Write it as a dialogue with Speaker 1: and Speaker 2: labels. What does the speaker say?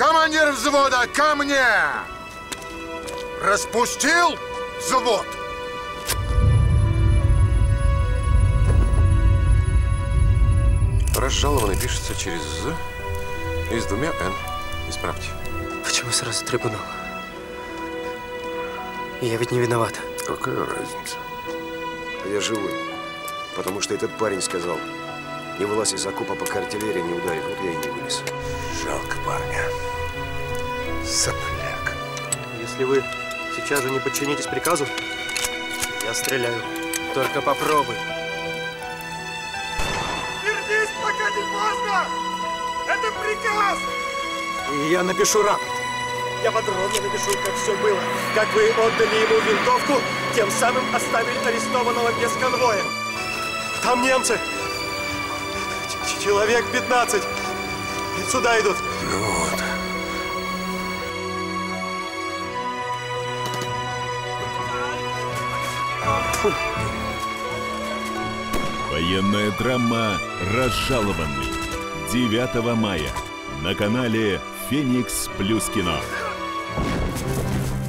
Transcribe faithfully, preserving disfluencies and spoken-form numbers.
Speaker 1: Командир взвода, ко мне! Распустил взвод?
Speaker 2: Разжалованный пишется через «з» и с двумя «н». Исправьте.
Speaker 3: Почему сразу трибунал? Я ведь не виновата.
Speaker 2: Какая разница?
Speaker 4: Я живой. Потому что этот парень сказал, не вылазь из окопа, пока артиллерия не ударит. Вот я и не вылез.
Speaker 1: Жалко парня. Сопляк.
Speaker 3: Если вы сейчас же не подчинитесь приказу, я стреляю. Только попробуй.
Speaker 1: Вернись, пока не поздно! Это приказ!
Speaker 3: И я напишу рапорт. Я подробно напишу, как все было. Как вы отдали ему винтовку, тем самым оставили арестованного без конвоя. Там немцы. Ч Человек пятнадцать. Сюда идут.
Speaker 1: Ну вот.
Speaker 3: Фу.
Speaker 5: Военная драма «Разжалованный». девятого мая на канале Феникс Плюс Кино.